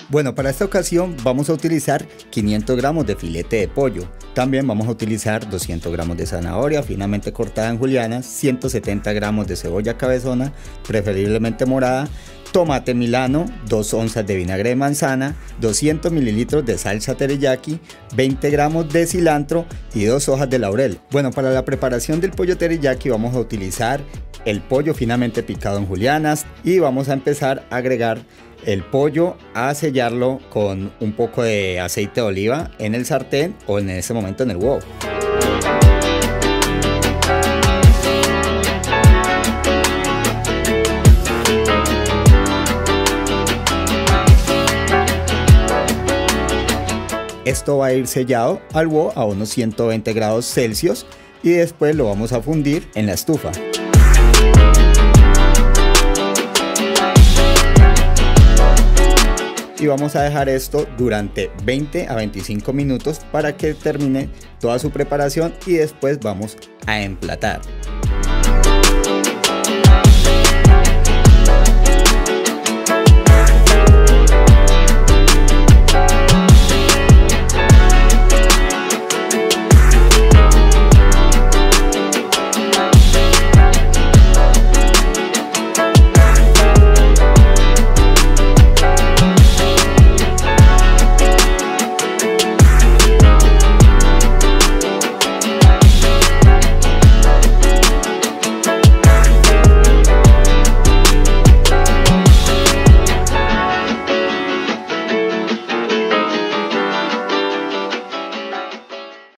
Bueno, para esta ocasión vamos a utilizar 500 gramos de filete de pollo. También vamos a utilizar 200 gramos de zanahoria finamente cortada en julianas, 170 gramos de cebolla cabezona, preferiblemente morada, tomate milano, 2 onzas de vinagre de manzana, 200 mililitros de salsa teriyaki, 20 gramos de cilantro y 2 hojas de laurel. Bueno, para la preparación del pollo teriyaki vamos a utilizar el pollo finamente picado en julianas y vamos a empezar a agregar el pollo, a sellarlo con un poco de aceite de oliva en el sartén o en ese momento en el wok. Esto va a ir sellado al wok a unos 120 grados Celsius y después lo vamos a fundir en la estufa. Y vamos a dejar esto durante 20 a 25 minutos para que termine toda su preparación y después vamos a emplatar.